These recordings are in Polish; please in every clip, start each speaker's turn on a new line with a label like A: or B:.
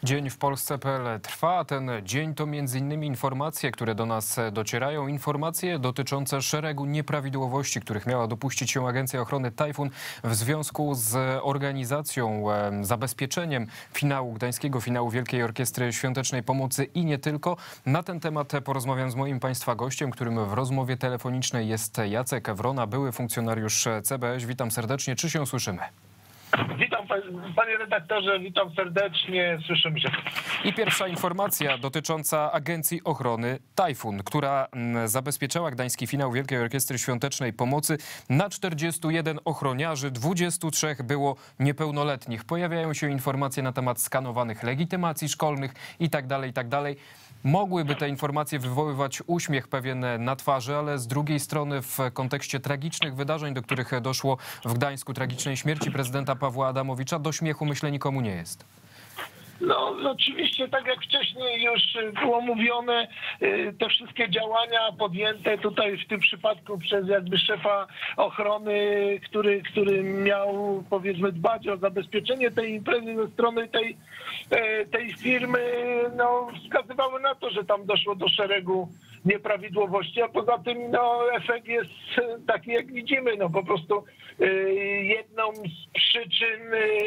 A: Dzień w Polsce.pl trwa. Ten dzień to m.in. informacje, które do nas docierają. Informacje dotyczące szeregu nieprawidłowości, których miała dopuścić się Agencja Ochrony Tajfun w związku z organizacją, zabezpieczeniem gdańskiego finału Wielkiej Orkiestry Świątecznej Pomocy i nie tylko. Na ten temat porozmawiam z moim państwa gościem, którym w rozmowie telefonicznej jest Jacek Wrona, były funkcjonariusz CBŚ. Witam serdecznie. Czy się słyszymy?
B: Witam panie redaktorze, witam serdecznie, słyszymy się.
A: I pierwsza informacja dotycząca Agencji Ochrony Tajfun, która zabezpieczała gdański finał Wielkiej Orkiestry Świątecznej Pomocy. Na 41 ochroniarzy 23 było niepełnoletnich. Pojawiają się informacje na temat skanowanych legitymacji szkolnych itd., itd. Mogłyby te informacje wywoływać uśmiech pewien na twarzy, ale z drugiej strony w kontekście tragicznych wydarzeń, do których doszło w Gdańsku, tragicznej śmierci prezydenta Pawła Adamowicza, do śmiechu myślę nikomu nie jest.
B: No oczywiście, tak jak wcześniej już było mówione, te wszystkie działania podjęte tutaj w tym przypadku przez jakby szefa ochrony, który miał powiedzmy dbać o zabezpieczenie tej imprezy ze strony tej firmy, no wskazywały na to, że tam doszło do szeregu nieprawidłowości, a poza tym no, efekt jest taki, jak widzimy, no po prostu jedną z przyczyn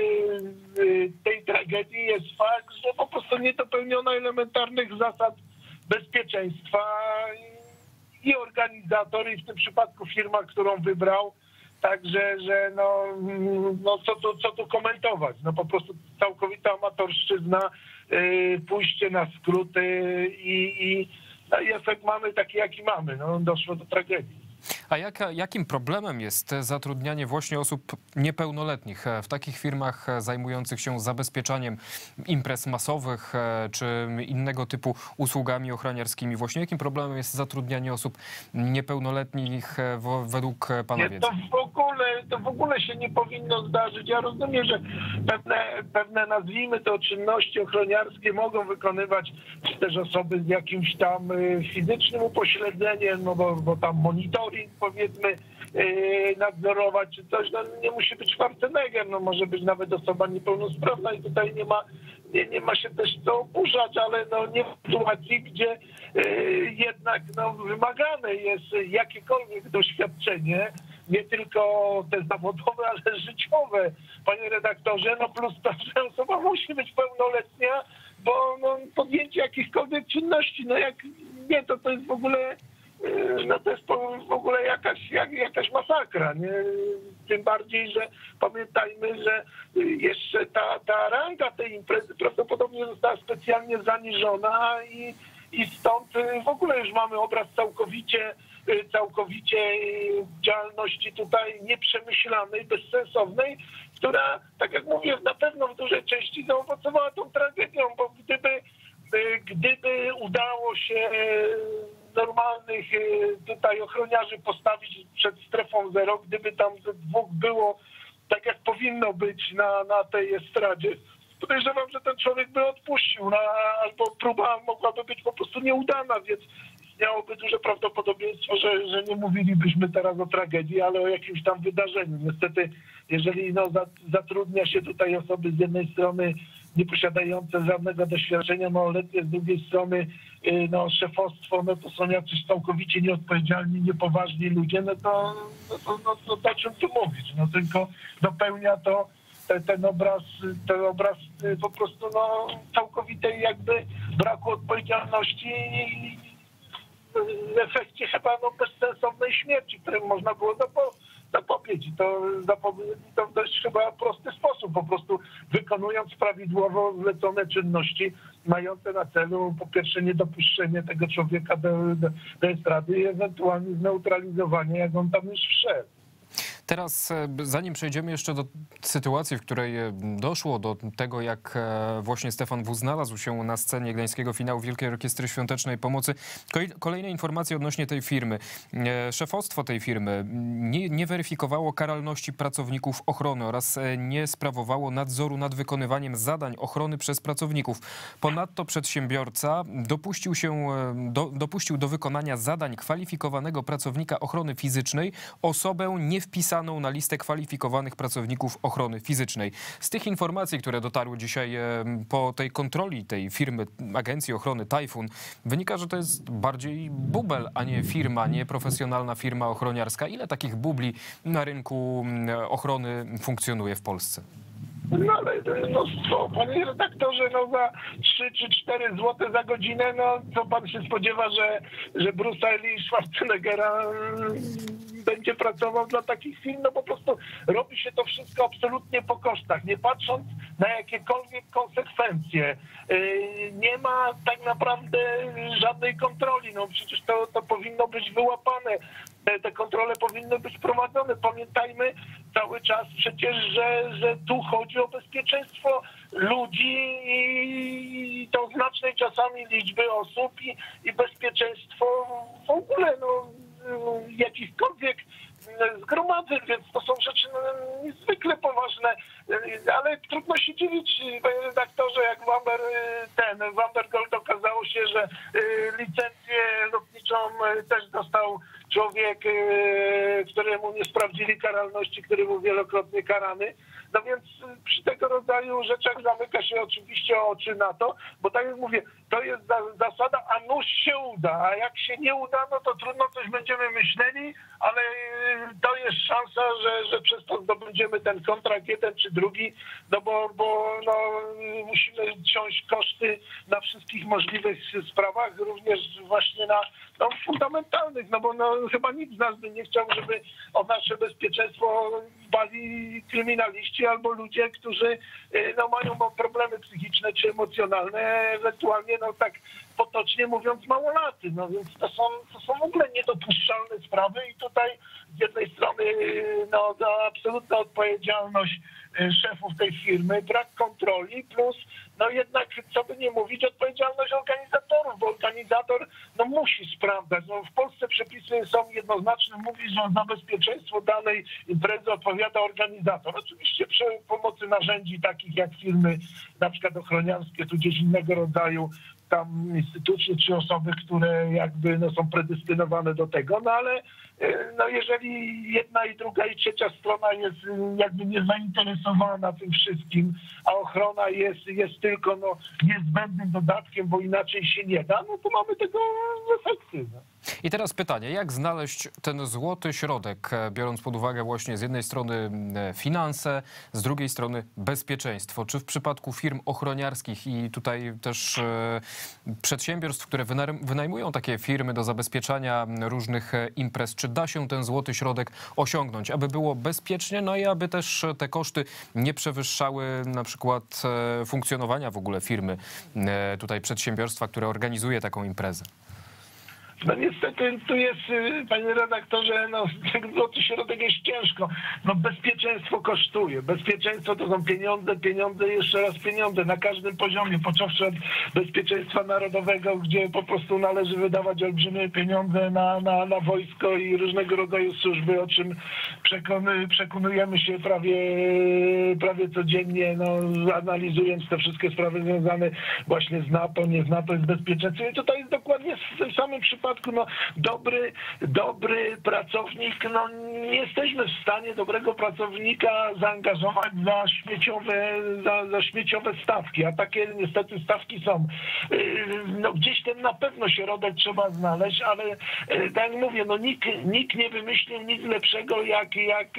B: tej tragedii jest fakt, że po prostu nie dopełniono elementarnych zasad bezpieczeństwa i organizator, i w tym przypadku firma, którą wybrał. Także, że no co tu komentować? No po prostu całkowita amatorszczyzna, pójście na skróty i efekt mamy taki, jaki mamy. No, doszło do tragedii.
A: A jakim problemem jest zatrudnianie właśnie osób niepełnoletnich w takich firmach zajmujących się zabezpieczaniem imprez masowych czy innego typu usługami ochroniarskimi? Właśnie jakim problemem jest zatrudnianie osób niepełnoletnich według pana wiedzy?
B: To w ogóle się nie powinno zdarzyć. Ja rozumiem, że pewne nazwijmy to czynności ochroniarskie mogą wykonywać też osoby z jakimś tam fizycznym upośledzeniem, no bo tam monitoring powiedzmy nadzorować czy coś. No nie musi być Schwarzenegger, no może być nawet osoba niepełnosprawna i tutaj nie ma się też co oburzać, ale no nie w sytuacji, gdzie jednak no, wymagane jest jakiekolwiek doświadczenie, nie tylko te zawodowe, ale życiowe, panie redaktorze, no plus to, że osoba musi być pełnoletnia, bo no, podjęcie jakichkolwiek czynności, no jak nie, to jest w ogóle, no to jest w ogóle jakaś masakra, nie? Tym bardziej, że pamiętajmy, że jeszcze ta ranga tej imprezy prawdopodobnie została specjalnie zaniżona i stąd w ogóle już mamy obraz całkowicie działalności tutaj nieprzemyślanej, bezsensownej, która, tak jak mówię, na pewno w dużej części zaowocowała tą tragedią, bo gdyby udało się normalnych tutaj ochroniarzy postawić przed strefą zero, gdyby tam ze dwóch było tak jak powinno być na tej estradzie, podejrzewam, że ten człowiek by odpuścił, albo próba mogłaby być po prostu nieudana, więc istniałoby duże prawdopodobieństwo, że nie mówilibyśmy teraz o tragedii, ale o jakimś tam wydarzeniu. Niestety, jeżeli zatrudnia się tutaj osoby z jednej strony nieposiadające żadnego doświadczenia małoletnie, z drugiej strony szefostwo, no to są jacyś całkowicie nieodpowiedzialni, niepoważni ludzie, no to o czym tu mówić? No tylko dopełnia to ten obraz po prostu całkowitej jakby braku odpowiedzialności i w efekcie chyba bezsensownej śmierci, której można było zapobiec. I to w dość chyba prosty sposób, po prostu wykonując prawidłowo zlecone czynności mające na celu po pierwsze niedopuszczenie tego człowieka do estrady i ewentualnie zneutralizowanie, jak on tam już wszedł.
A: Teraz, zanim przejdziemy jeszcze do sytuacji, w której doszło do tego, jak właśnie Stefan W. znalazł się na scenie gdańskiego finału Wielkiej Orkiestry Świątecznej Pomocy, kolejne informacje odnośnie tej firmy. Szefostwo tej firmy nie weryfikowało karalności pracowników ochrony oraz nie sprawowało nadzoru nad wykonywaniem zadań ochrony przez pracowników. Ponadto przedsiębiorca dopuścił do wykonania zadań kwalifikowanego pracownika ochrony fizycznej osobę nie wpisaną wpisaną na listę kwalifikowanych pracowników ochrony fizycznej. Z tych informacji, które dotarły dzisiaj po tej kontroli tej firmy, agencji ochrony Tajfun, wynika, że to jest bardziej bubel, a nie firma, nie profesjonalna firma ochroniarska. Ile takich bubli na rynku ochrony funkcjonuje w Polsce?
B: No ale panie redaktorze, no za 3 czy 4 zł za godzinę, no co pan się spodziewa, że Bruce'a i Schwarzeneggera będzie pracował dla takich firm? No po prostu robi się to wszystko absolutnie po kosztach, nie patrząc na jakiekolwiek konsekwencje. Nie ma tak naprawdę żadnej kontroli, no przecież to powinno być wyłapane. Te kontrole powinny być prowadzone. Pamiętajmy cały czas przecież, że tu chodzi o bezpieczeństwo ludzi i to znacznej czasami liczby osób i bezpieczeństwo w ogóle jakichkolwiek zgromadzeń, więc to są rzeczy niezwykle poważne, ale trudno się dziwić, panie redaktorze, jak w Amber Gold okazało się, że licencję lotniczą też dostał człowiek, któremu nie sprawdzili karalności, który był wielokrotnie karany. No więc przy tego rodzaju rzeczach zamyka się oczywiście oczy na to, bo tak jak mówię, to jest zasada, a nuż się uda, a jak się nie uda, no to trudno coś będziemy myśleli, ale to jest szansa, że przez to zdobędziemy ten kontrakt jeden czy drugi, no bo musimy ciąć koszty na wszystkich możliwych sprawach, również właśnie na fundamentalnych, no bo chyba nikt z nas by nie chciał, żeby o nasze bezpieczeństwo dbali kryminaliści albo ludzie, którzy mają problemy psychiczne czy emocjonalne, ewentualnie tak potocznie mówiąc małolaty. No więc to są w ogóle niedopuszczalne sprawy i tutaj z jednej strony absolutna odpowiedzialność szefów tej firmy, brak kontroli, plus jednak, co by nie mówić, odpowiedzialność organizatorów, bo organizator musi sprawdzać. W Polsce przepisy są jednoznaczne, mówi, że za bezpieczeństwo danej imprezy odpowiada organizator. Oczywiście przy pomocy narzędzi takich jak firmy na przykład ochroniarskie, tudzież innego rodzaju tam instytucje czy osoby, które jakby są predestynowane do tego, ale jeżeli jedna i druga i trzecia strona jest jakby niezainteresowana tym wszystkim, a ochrona jest tylko niezbędnym dodatkiem, bo inaczej się nie da, to mamy tego efekty.
A: I teraz pytanie, jak znaleźć ten złoty środek, biorąc pod uwagę właśnie z jednej strony finanse, z drugiej strony bezpieczeństwo? Czy w przypadku firm ochroniarskich i tutaj też przedsiębiorstw, które wynajmują takie firmy do zabezpieczania różnych imprez, czy da się ten złoty środek osiągnąć, aby było bezpiecznie, no i aby też te koszty nie przewyższały na przykład funkcjonowania w ogóle firmy, tutaj przedsiębiorstwa, które organizuje taką imprezę?
B: No niestety tu jest, panie redaktorze, złoty środek jest ciężko. Bezpieczeństwo kosztuje. Bezpieczeństwo to są pieniądze, jeszcze raz pieniądze na każdym poziomie, począwszy od bezpieczeństwa narodowego, gdzie po prostu należy wydawać olbrzymie pieniądze na wojsko i różnego rodzaju służby, o czym przekonujemy się prawie codziennie, analizując te wszystkie sprawy związane właśnie z NATO, nie z NATO, z bezpieczeństwem. I tutaj jest dokładnie w tym samym przypadku dobry pracownik, nie jesteśmy w stanie dobrego pracownika zaangażować za śmieciowe stawki, a takie niestety stawki są. Gdzieś ten na pewno środek trzeba znaleźć, ale tak jak mówię, nikt nie wymyślił nic lepszego jak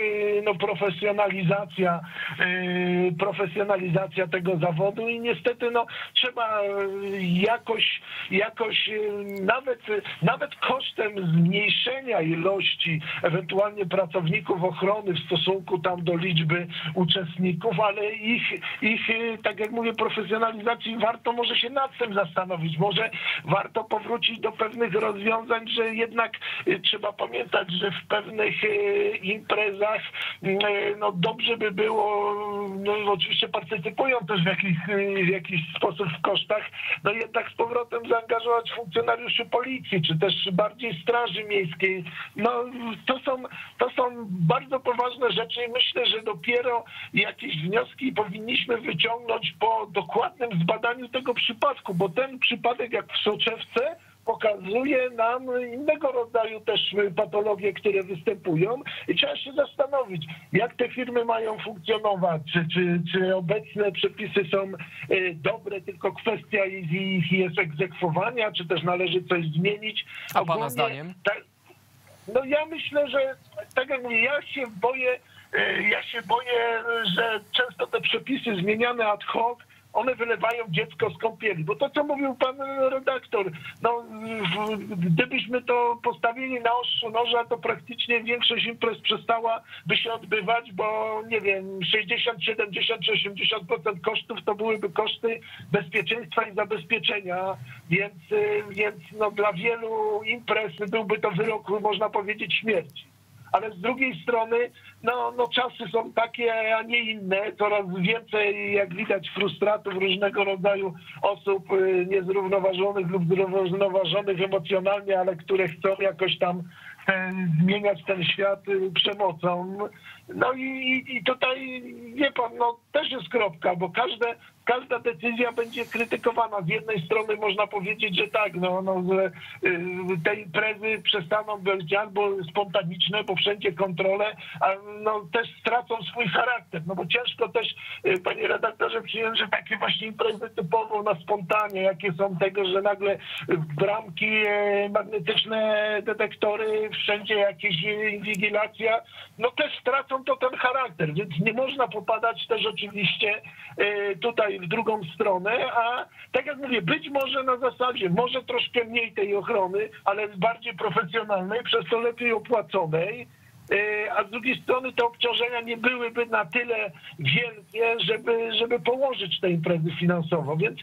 B: profesjonalizacja tego zawodu i niestety trzeba jakoś nawet kosztem zmniejszenia ilości ewentualnie pracowników ochrony w stosunku tam do liczby uczestników, ale ich tak jak mówię, profesjonalizacji warto może się nad tym zastanowić. Może warto powrócić do pewnych rozwiązań, że jednak trzeba pamiętać, że w pewnych imprezach dobrze by było, oczywiście partycypują też w jakiś sposób w kosztach, jednak z powrotem zaangażować funkcjonariuszy policji, czy też bardziej Straży Miejskiej. To są bardzo poważne rzeczy i myślę, że dopiero jakieś wnioski powinniśmy wyciągnąć po dokładnym zbadaniu tego przypadku, bo ten przypadek jak w soczewce pokazuje nam innego rodzaju też patologie, które występują i trzeba się zastanowić, jak te firmy mają funkcjonować, czy obecne przepisy są dobre, tylko kwestia ich jest egzekwowania, czy też należy coś zmienić.
A: A pana zdaniem?
B: No ja myślę, że tak jak mówię, ja się boję, że często te przepisy zmieniane ad hoc, one wylewają dziecko z kąpieli. Bo to, co mówił pan redaktor, no, gdybyśmy to postawili na ostrzu noża, to praktycznie większość imprez przestałaby się odbywać, bo nie wiem, 60, 70 czy 80% kosztów to byłyby koszty bezpieczeństwa i zabezpieczenia, więc no, dla wielu imprez byłby to wyrok, można powiedzieć, śmierci. Ale z drugiej strony, no czasy są takie, a nie inne. Coraz więcej, jak widać, frustratów różnego rodzaju osób niezrównoważonych lub zrównoważonych emocjonalnie, ale które chcą jakoś tam zmieniać ten świat przemocą. No i tutaj, wie pan, no też jest kropka, bo każda decyzja będzie krytykowana. Z jednej strony można powiedzieć, że tak, że te imprezy przestaną być albo spontaniczne, bo wszędzie kontrole, a no też stracą swój charakter. No bo ciężko też, panie redaktorze, przyjąć, że takie właśnie imprezy typowo na spontanie, jakie są tego, że nagle bramki, magnetyczne detektory, wszędzie jakieś inwigilacja, no też stracą to ten charakter, więc nie można popadać też oczywiście tutaj w drugą stronę, a tak jak mówię, być może na zasadzie, może troszkę mniej tej ochrony, ale bardziej profesjonalnej, przez to lepiej opłaconej, a z drugiej strony te obciążenia nie byłyby na tyle wielkie, żeby położyć te imprezy finansowo. Więc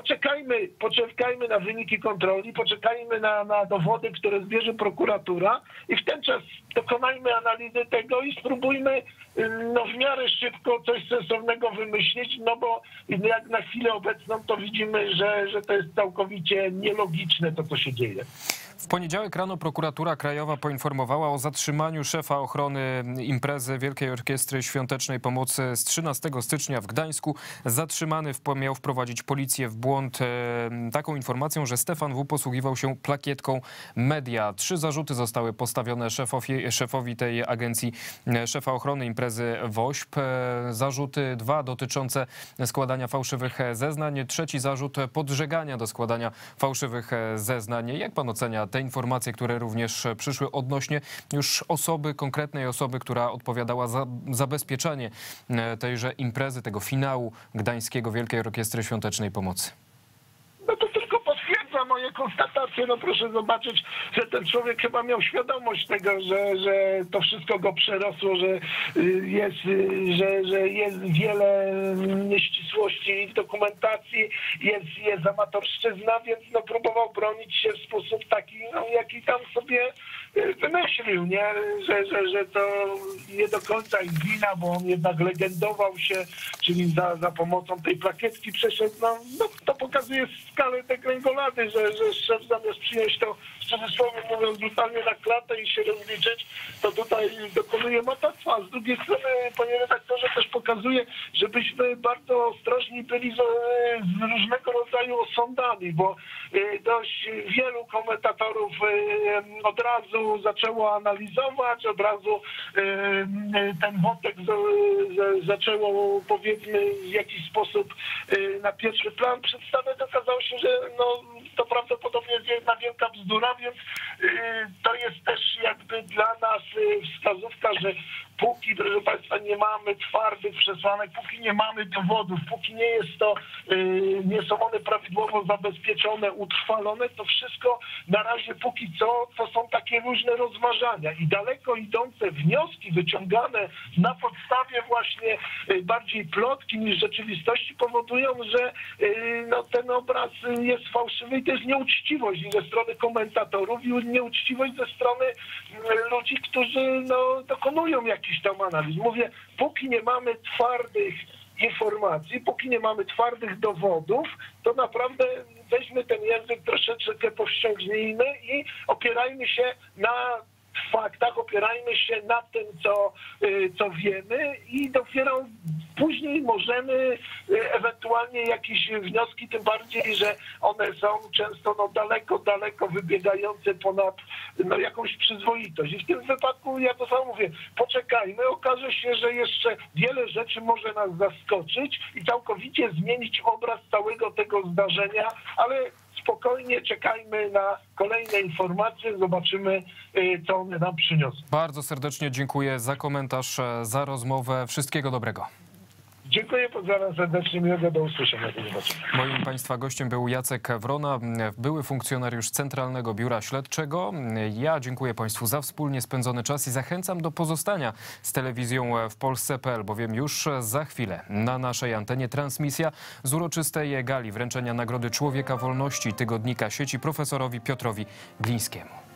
B: poczekajmy na wyniki kontroli, poczekajmy na dowody, które zbierze prokuratura i w ten czas dokonajmy analizy tego i spróbujmy w miarę szybko coś sensownego wymyślić, no bo jak na chwilę obecną to widzimy, że to jest całkowicie nielogiczne to, co się dzieje.
A: W poniedziałek rano prokuratura krajowa poinformowała o zatrzymaniu szefa ochrony imprezy Wielkiej Orkiestry Świątecznej Pomocy z 13 stycznia w Gdańsku. Zatrzymany miał wprowadzić policję w błąd taką informacją, że Stefan W. posługiwał się plakietką media. 3 zarzuty zostały postawione szefowi tej agencji, szefa ochrony imprezy WOŚP. Zarzuty 2 dotyczące składania fałszywych zeznań. 3 zarzut podżegania do składania fałszywych zeznań. Jak pan ocenia te informacje, które również przyszły odnośnie już konkretnej osoby, która odpowiadała za zabezpieczenie tejże imprezy, tego finału gdańskiego Wielkiej Orkiestry Świątecznej Pomocy?
B: No to tylko potwierdza moje konstatacje. No proszę zobaczyć, że ten człowiek chyba miał świadomość tego, że to wszystko go przerosło, że jest wiele nieścisłości w dokumentacji, jest amatorszczyzna, więc no próbował bronić się w sposób taki, jaki tam sobie wymyślił, nie? Że to nie do końca ich wina, bo on jednak legendował się, czyli za pomocą tej plakietki przeszedł. No to pokazuje skalę tej kręgolady, że szef zamiast przyjąć to, w cudzysłowie mówiąc, brutalnie na klatę i się rozliczyć, to tutaj dokonuje matactwa. A z drugiej strony, panie redaktorze, też pokazuje, żebyśmy bardzo ostrożni byli z różnego rodzaju osądami, bo dość wielu komentatorów od razu zaczęło analizować, od razu ten wątek zaczęło, powiedzmy, w jakiś sposób na pierwszy plan przedstawiać. Okazało się, że to prawdopodobnie jest jedna wielka bzdura, więc to jest też jakby dla nas wskazówka, że póki, proszę państwa, nie mamy twardych przesłanek, póki nie mamy dowodów, póki nie są one prawidłowo zabezpieczone, utrwalone, to wszystko na razie póki co to są takie różne rozważania i daleko idące wnioski wyciągane na podstawie właśnie bardziej plotki niż rzeczywistości powodują, że ten obraz jest fałszywy i to jest nieuczciwość i ze strony komentatorów i nieuczciwość ze strony ludzi, którzy dokonują jakichś tam analiz. Mówię, póki nie mamy twardych informacji, póki nie mamy twardych dowodów, to naprawdę weźmy ten język troszeczkę powściągnijmy i opierajmy się na faktach, opierajmy się na tym, co wiemy i dopiero później możemy ewentualnie jakieś wnioski, tym bardziej, że one są często daleko wybiegające ponad jakąś przyzwoitość. I w tym wypadku ja to samo mówię, poczekajmy, okaże się, że jeszcze wiele rzeczy może nas zaskoczyć i całkowicie zmienić obraz całego tego zdarzenia, ale spokojnie czekajmy na kolejne informacje, zobaczymy, co one nam przyniosą.
A: Bardzo serdecznie dziękuję za komentarz, za rozmowę. Wszystkiego dobrego.
B: Dziękuję, pozdrawiam serdecznie, miłego, do usłyszenia. Do zobaczenia.
A: Moim Państwa gościem był Jacek Wrona, były funkcjonariusz Centralnego Biura Śledczego. Ja dziękuję Państwu za wspólnie spędzony czas i zachęcam do pozostania z telewizją w Polsce.pl, bowiem już za chwilę na naszej antenie transmisja z uroczystej gali wręczenia Nagrody Człowieka Wolności Tygodnika Sieci profesorowi Piotrowi Glińskiemu.